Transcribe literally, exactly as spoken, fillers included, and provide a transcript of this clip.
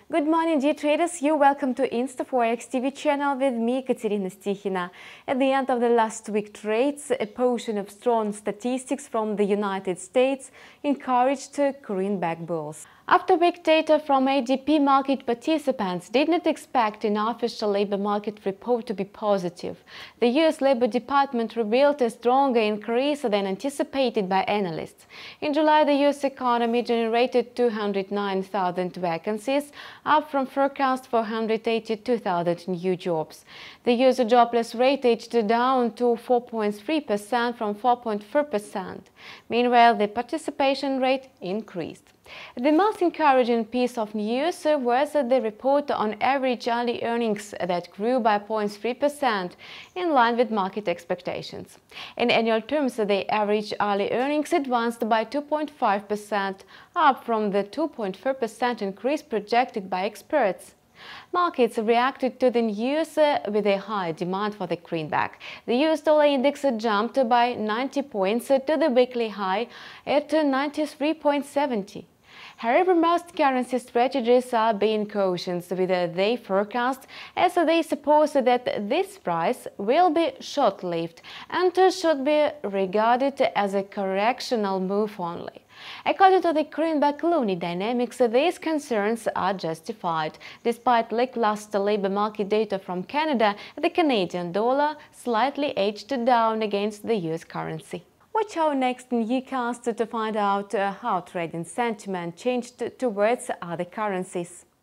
Good morning, dear traders. You're welcome to ИнстаФорекс T V channel with me, Katerina Stikhina. At the end of the last week trades, a portion of strong statistics from the United States encouraged greenback bulls. After weak data from A D P, market participants did not expect an official labor market report to be positive. The U S Labor Department revealed a stronger increase than anticipated by analysts. In July, the U S economy generated two hundred nine thousand vacancies, up from forecast four hundred eighty-two thousand new jobs. The U S jobless rate edged down to four point three percent from four point four percent. Meanwhile, the participation rate increased. The most encouraging piece of news was the report on average hourly earnings that grew by zero point three percent, in line with market expectations. In annual terms, the average hourly earnings advanced by two point five percent, up from the two point four percent increase projected by experts. Markets reacted to the news uh, with a high demand for the greenback. The U S dollar index jumped by ninety points to the weekly high at ninety-three point seven zero. However, most currency strategists are being cautious with their forecast, as they suppose that this price will be short-lived and should be regarded as a correctional move only. According to the greenback loony dynamics, these concerns are justified. Despite lackluster labor market data from Canada, the Canadian dollar slightly edged down against the U S currency. Watch our next newscast to find out uh, how trading sentiment changed towards other currencies.